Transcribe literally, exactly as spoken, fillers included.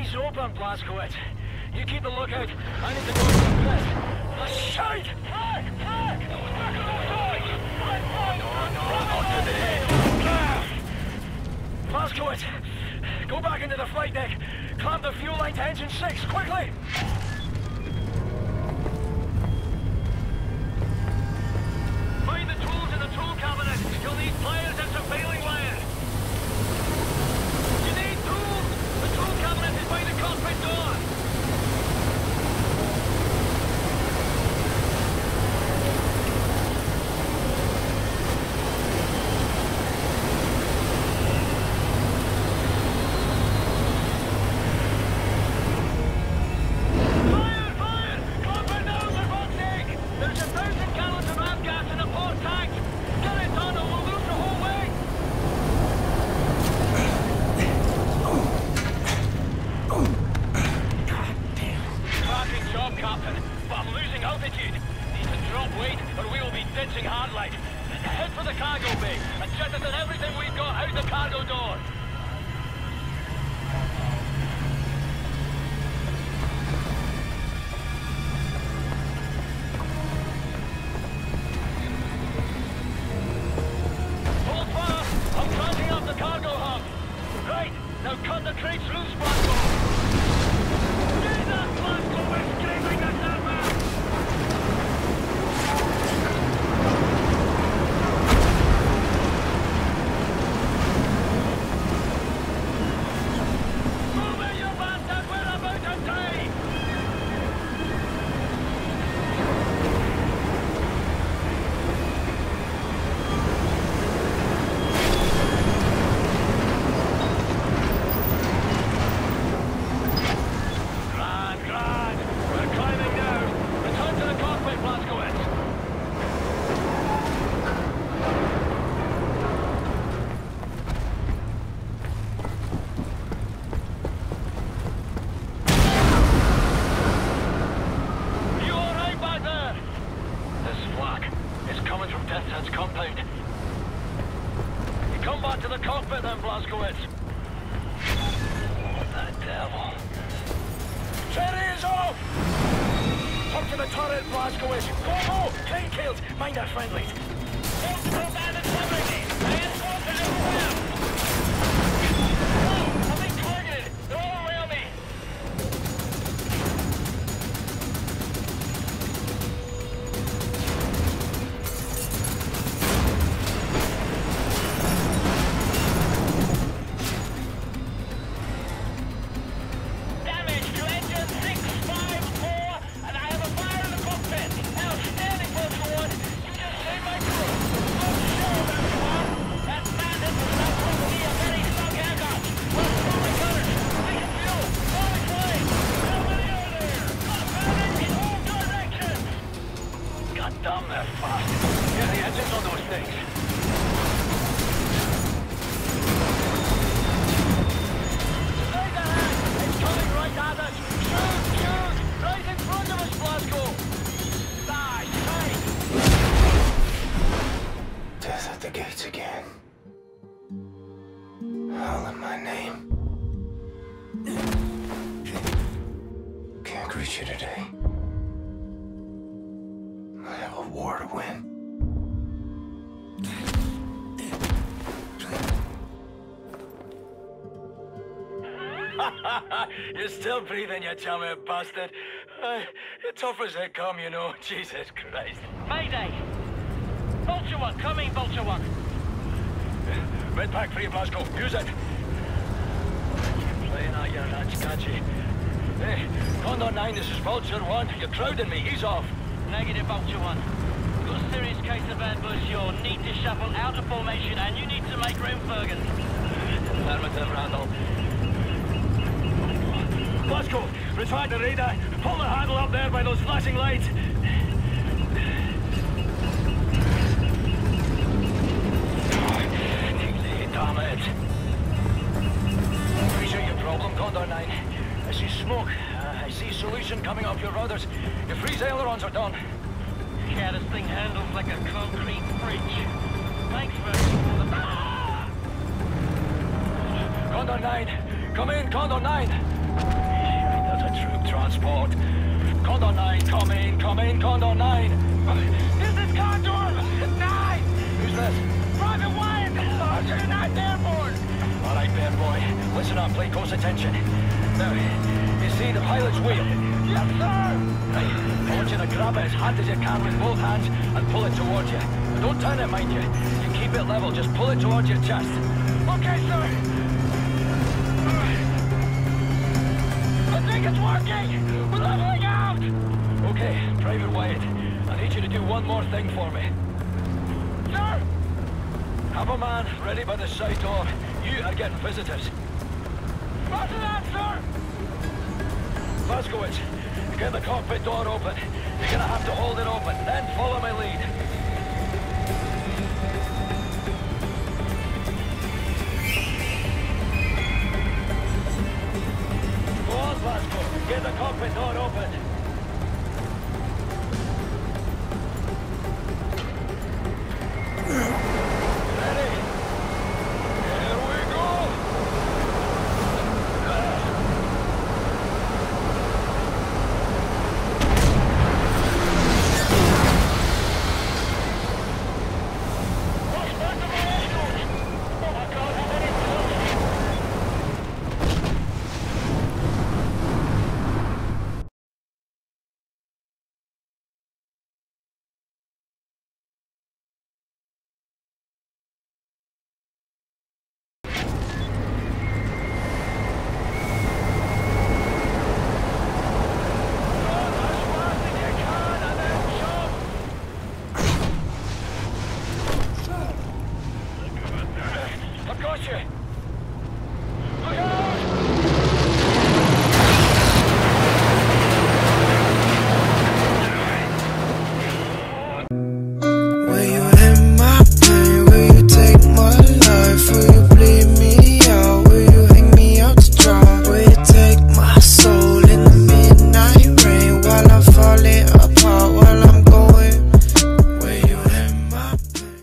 Eyes open, Blazkowicz. You keep the lookout. I need to go to the pit. Oh, shite! Fuck! Fuck! Back alongside! No, no, not today. Blazkowicz, go back into the flight deck. Clamp the fuel line to engine six, quickly! Find the tools in the tool cabinet. You'll need pliers and surveiling wire. You need tools! The tool cabinet is by the cockpit door. You're still breathing, you chummy bastard. Uh, you're tough as they come, you know. Jesus Christ. Mayday! Vulture One, coming, Vulture One. Red pack for you, Blasco. Use it. You're playing out your ranch, can't you? Hey, Condor nine, this is Vulture One. You're crowding me. Ease off. Negative, Vulture One. Got a serious case of ambush. You'll need to shuffle out of formation, and you need to make room, Fergus. Affirmative, Randall. Blasco, retract the radar. Pull the handle up there by those flashing lights. Damn it. Appreciate your problem, Condor nine. I see smoke. Uh, I see solution coming off your rudders. Your freeze ailerons are done. Yeah, this thing handles like a concrete bridge. Thanks, Fergus. Condor nine. Come in, Condor nine. There's a troop transport. Condor nine, come in, come in, Condor nine. This is Condor nine! Who's this? Private Wyatt! Archer United Airborne! All right, bear boy. Listen up, pay close attention. Now, you see the pilot's wheel? Yes, sir! Right, I want you to grab it as hard as you can with both hands and pull it towards you. Don't turn it, mind you. You keep it level, just pull it towards your chest. Okay, sir! I think it's working! We're leveling out! Okay, Private Wyatt, I need you to do one more thing for me. Sir! Have a man ready by the side door. You are getting visitors. Roger that, sir! Blazkowicz, get the cockpit door open. You're gonna have to hold it open, then follow my lead.